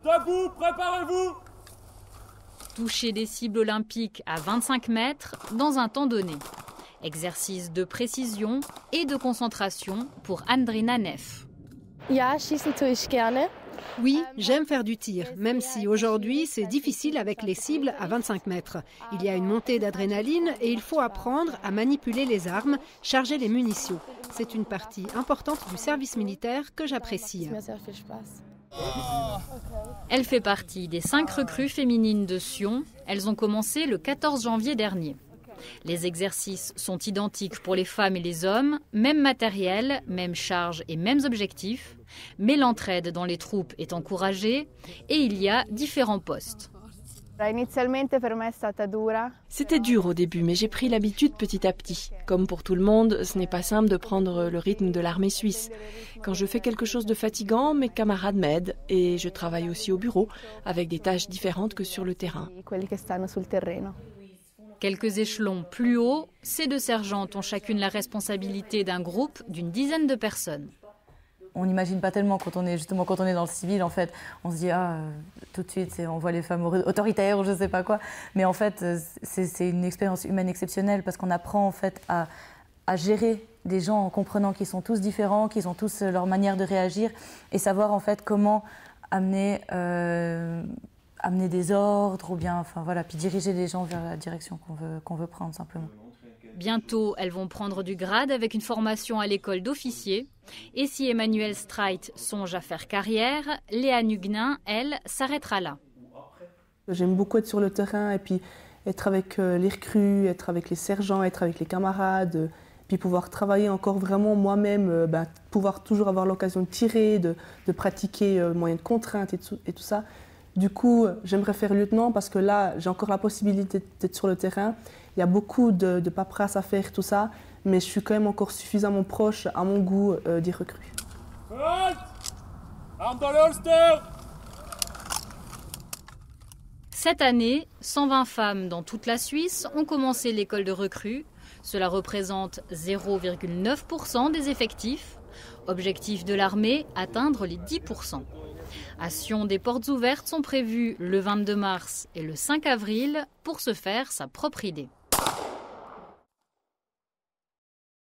Debout, préparez-vous! Toucher des cibles olympiques à 25 mètres dans un temps donné. Exercice de précision et de concentration pour Andrina Neff. Oui, j'aime faire du tir, même si aujourd'hui c'est difficile avec les cibles à 25 mètres. Il y a une montée d'adrénaline et il faut apprendre à manipuler les armes, charger les munitions. C'est une partie importante du service militaire que j'apprécie. Elle fait partie des 5 recrues féminines de Sion. Elles ont commencé le 14 janvier dernier. Les exercices sont identiques pour les femmes et les hommes, même matériel, même charge et mêmes objectifs. Mais l'entraide dans les troupes est encouragée et il y a différents postes. C'était dur au début, mais j'ai pris l'habitude petit à petit. Comme pour tout le monde, ce n'est pas simple de prendre le rythme de l'armée suisse. Quand je fais quelque chose de fatigant, mes camarades m'aident et je travaille aussi au bureau avec des tâches différentes que sur le terrain. Quelques échelons plus haut, ces 2 sergentes ont chacune la responsabilité d'un groupe d'une dizaine de personnes. On n'imagine pas tellement quand on est dans le civil, en fait, on se dit tout de suite on voit les femmes autoritaires ou je sais pas quoi, mais en fait c'est une expérience humaine exceptionnelle parce qu'on apprend en fait à gérer des gens en comprenant qu'ils sont tous différents, qu'ils ont tous leur manière de réagir et savoir en fait comment amener des ordres ou bien puis diriger les gens vers la direction qu'on veut prendre simplement. Bientôt, elles vont prendre du grade avec une formation à l'école d'officier. Et si Emmanuel Streit songe à faire carrière, Léa Nugnin, elle, s'arrêtera là. J'aime beaucoup être sur le terrain et puis être avec les recrues, être avec les sergents, être avec les camarades, puis pouvoir travailler encore vraiment moi-même, pouvoir toujours avoir l'occasion de tirer, de pratiquer moyen de contrainte et tout ça. Du coup, j'aimerais faire lieutenant parce que là, j'ai encore la possibilité d'être sur le terrain. Il y a beaucoup de paperasse à faire, tout ça, mais je suis quand même encore suffisamment proche, à mon goût, des recrues. Arme dans le holster! Cette année, 120 femmes dans toute la Suisse ont commencé l'école de recrues. Cela représente 0,9% des effectifs. Objectif de l'armée, atteindre les 10%. À Sion, des portes ouvertes sont prévues le 22 mars et le 5 avril pour se faire sa propre idée.